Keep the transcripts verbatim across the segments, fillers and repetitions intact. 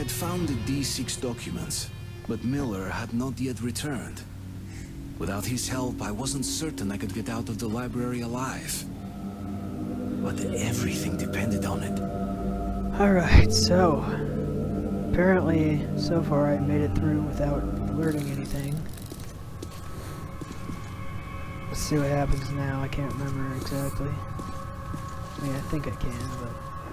had found the D six documents, but Miller had not yet returned. Without his help, I wasn't certain I could get out of the library alive. But everything depended on it. Alright, so... apparently, so far I made it through without alerting anything. Let's see what happens now. I can't remember exactly. I mean, I think I can, but...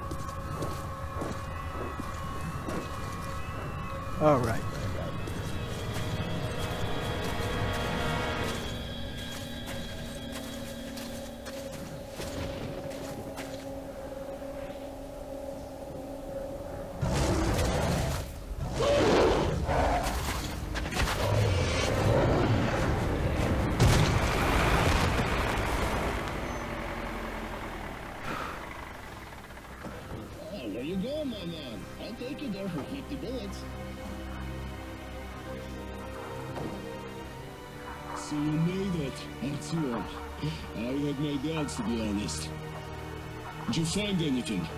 Oh, right, right, right. Where you going, my man? I'll take you there for fifty bullets. So you made it, Artyom. I had my doubts, to be honest. Did you find anything?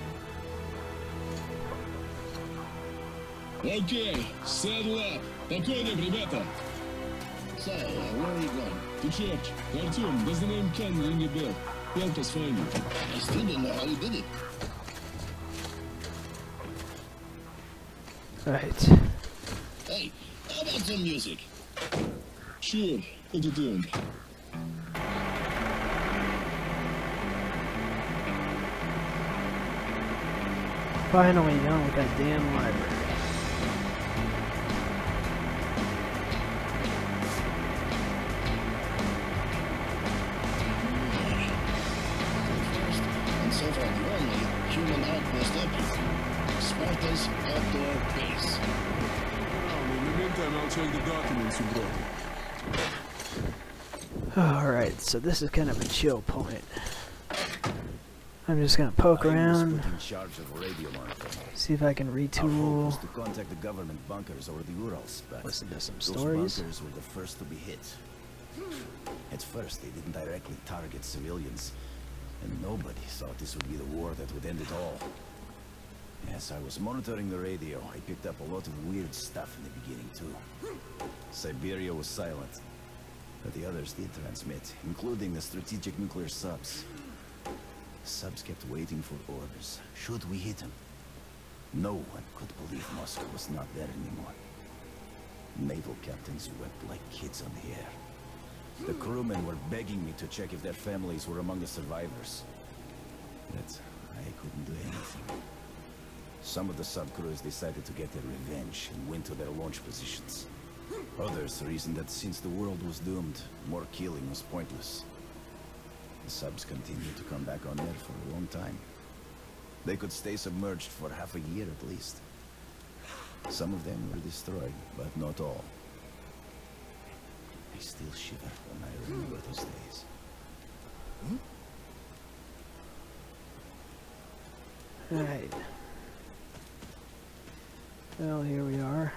Okay, saddle up. Походим, ребята. So, uh, where are you going? To church. Artyom, does the name Ken ring a bell? Help us find you. I still don't know how you did it. Right. Hey, how about some music? Sure, put it on. Finally done with that damn library. First, and so far the only, human outpost up here. Sparta's outdoor base. Well, in the meantime, I'll check the documents you brought. Alright, so this is kind of a chill point. I'm just gonna poke around, see if I can retool, to contact the government bunkers over the Urals, but listen to some those stories. bunkers were the first to be hit. At first, they didn't directly target civilians, and nobody thought this would be the war that would end it all. As I was monitoring the radio, I picked up a lot of weird stuff in the beginning, too. Siberia was silent, but the others did transmit, including the strategic nuclear subs. The subs kept waiting for orders. Should we hit them? No one could believe Moscow was not there anymore. Naval captains wept like kids on the air. The crewmen were begging me to check if their families were among the survivors. But I couldn't do anything. Some of the subcrews decided to get their revenge and went to their launch positions. Others reasoned that since the world was doomed, more killing was pointless. The subs continued to come back on Air for a long time. They could stay submerged for half a year at least. Some of them were destroyed, but not all. I still shiver when I remember those days. Right. Well, here we are.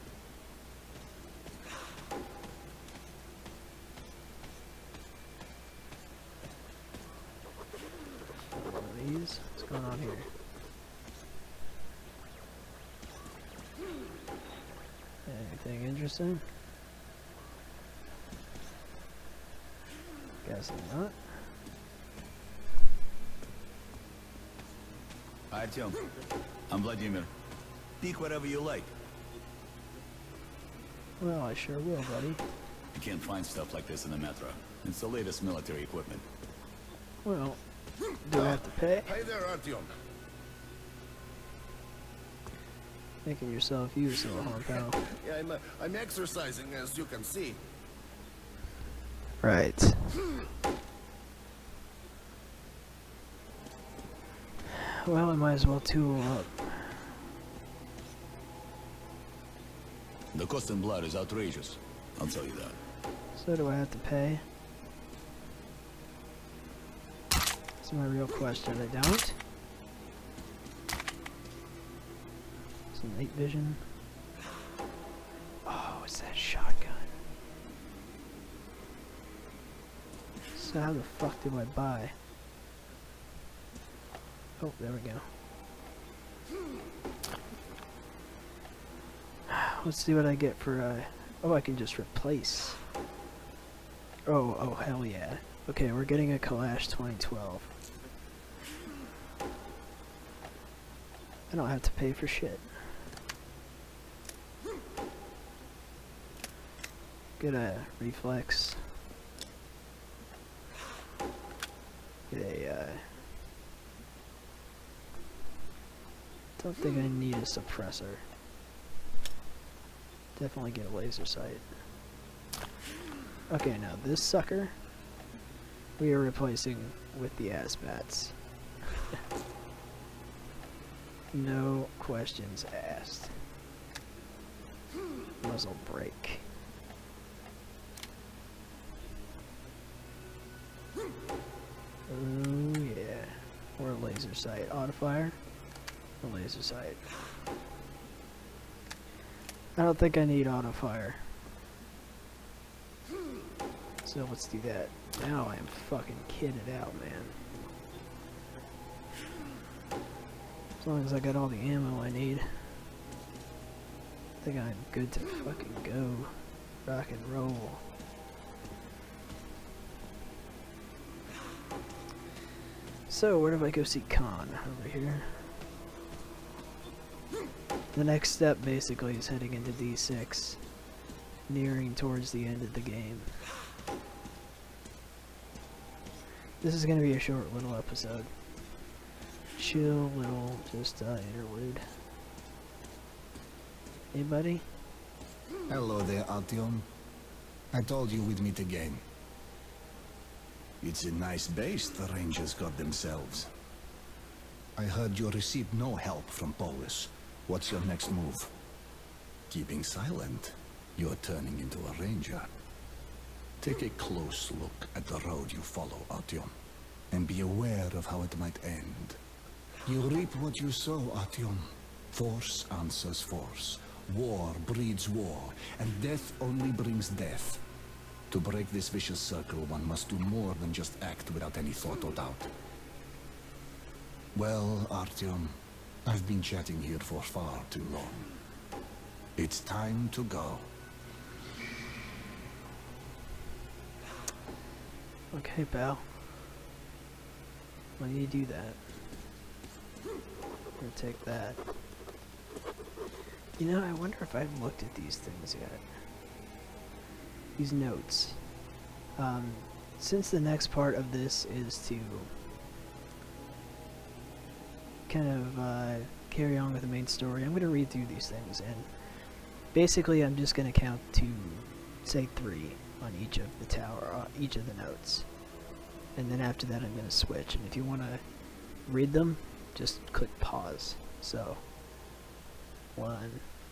One of these. What's going on here? Anything interesting? Guessing not. Artyom, I'm Vladimir. Speak whatever you like. Well, I sure will, buddy. You can't find stuff like this in the metro. It's the latest military equipment. Well, do I have to pay? Hey there, Artyom. Making yourself useful, huh, pal? Yeah, I'm, uh, I'm exercising, as you can see. Right. Well, I might as well tool up. The cost in blood is outrageous. I'll tell you that. So do I have to pay? That's my real question. I don't. Some night vision. Oh, it's that shotgun. So how the fuck do I buy? Oh, there we go. let's see what I get for, uh, oh, I can just replace. Oh, oh, hell yeah. Okay, we're getting a Kalash twenty twelve. I don't have to pay for shit. Get a reflex. Get a, uh... don't think I need a suppressor. Definitely get a laser sight. Okay, now this sucker, we are replacing with the Asbats. No questions asked. Muzzle brake. Oh yeah. Or a laser sight. Autofire. A laser sight. I don't think I need autofire. So let's do that. Now I am fucking kitted out, man. As long as I got all the ammo I need, I think I'm good to fucking go. Rock and roll. So, where do I go see Khan? Over here. The next step basically is heading into D six, nearing towards the end of the game. This is going to be a short little episode. Chill little, just uh, interlude. Hey buddy? Hello there, Artyom. I told you we'd meet again. It's a nice base the Rangers got themselves. I heard you received no help from Polis. What's your next move? Keeping silent, you're turning into a Ranger. Take a close look at the road you follow, Artyom, and be aware of how it might end. You reap what you sow, Artyom. Force answers force. War breeds war, and death only brings death. To break this vicious circle, one must do more than just act without any thought or doubt. Well, Artyom, I've been chatting here for far too long. It's time to go. Okay, pal. Why do you do that? Or take that. You know, I wonder if I've looked at these things yet. These notes. Um, since the next part of this is to kind of uh, carry on with the main story, I'm going to read through these things, and basically I'm just going to count to, say, three on each of the tower, uh, each of the notes. And then after that I'm going to switch, and if you want to read them, just click pause. So, one,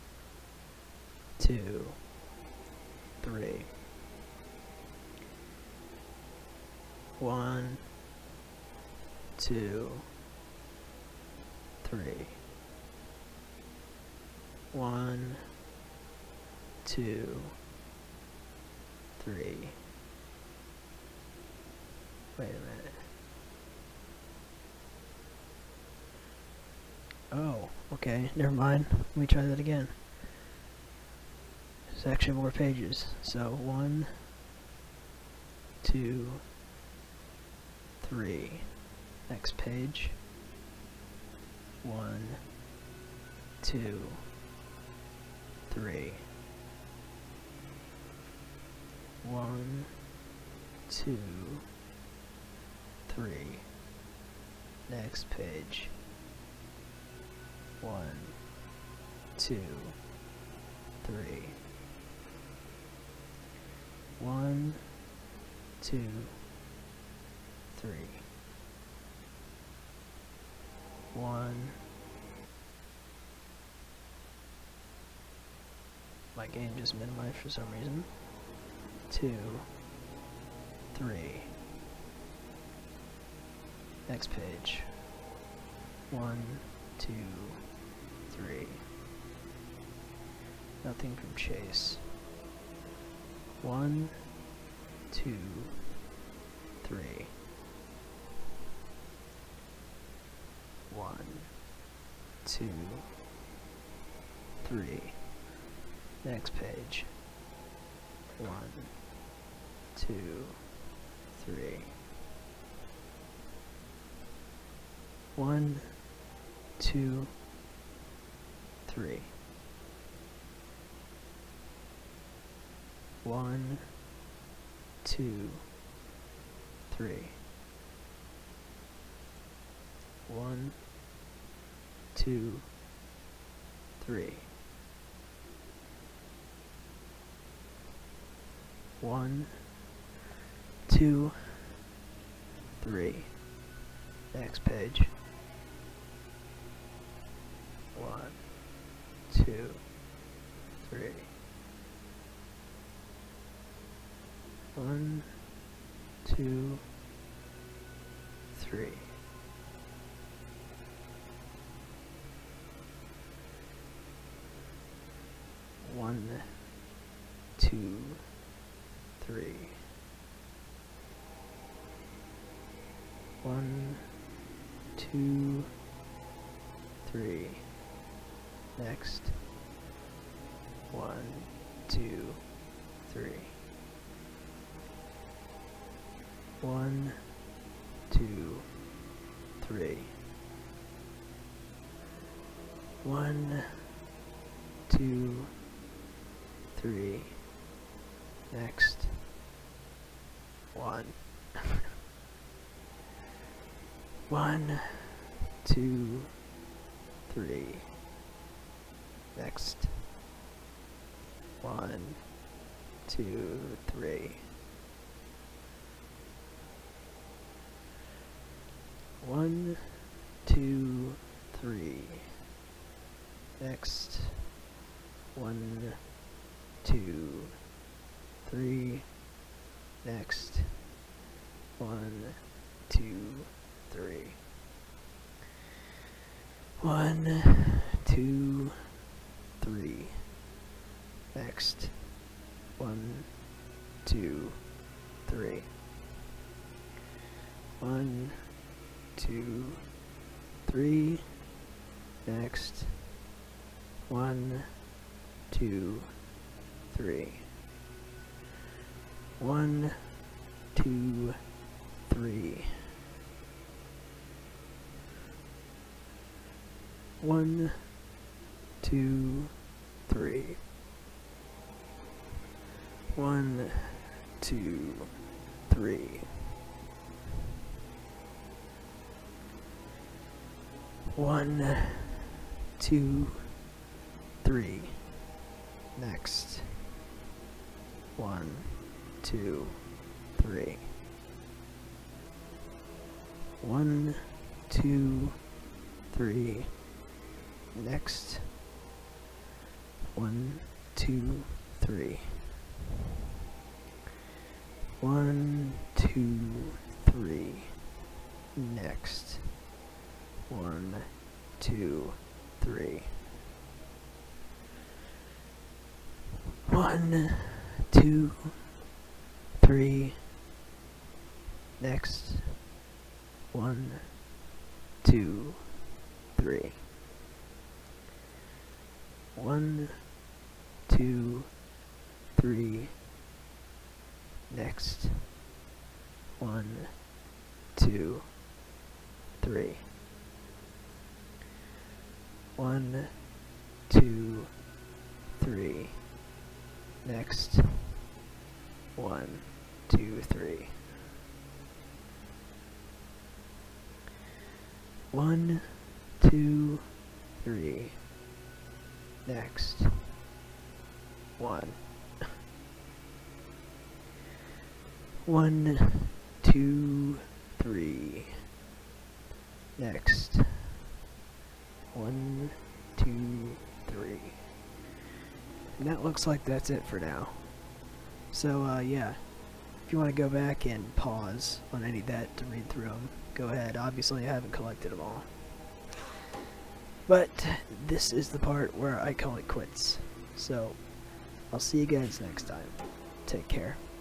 two, three. One, two, three. One, two, three. Wait a minute. Oh, okay, never mind. Let me try that again. There's actually more pages. So, one, two, three. Next page. One, two, three. One, two, three. Next page. One, two, three. One, two, three. One. My game just minimized for some reason. Two, three. Next page. One, two, three. Nothing from Chase. One, two, three. One, two, three. Next page. One, two, three. One, two, three. One, two, three. One, two, three. One, two, three. Next page. One, two, three. One, two, three. One, two, three. One, two, three. Next. One, two, three. One, two, three. One, two, three. Next. One. One, two, three. Next. One, two, three. One, two, three. Next. One, two, three. Next. One, two, three. One, two, three. Next. One, two, three. One, two, three. Next. One, two, three. One, two, three. One, two, three. One, two, three. One, two, three. Next. One, two, three. One, two, three. Next. One, two, three. One, two, three. Next. One, two, three. One, two, three. Next. One, two, three. One, two, three. Next. One, two, three. One, two, three. Next. One, two, three. One, two, three. Next. One. One, two, three. Next. One, two, three. And that looks like that's it for now. So, uh, yeah. If you want to go back and pause on any of that to read through them, go ahead. Obviously, I haven't collected them all. But this is the part where I call it quits. So, I'll see you guys next time. Take care.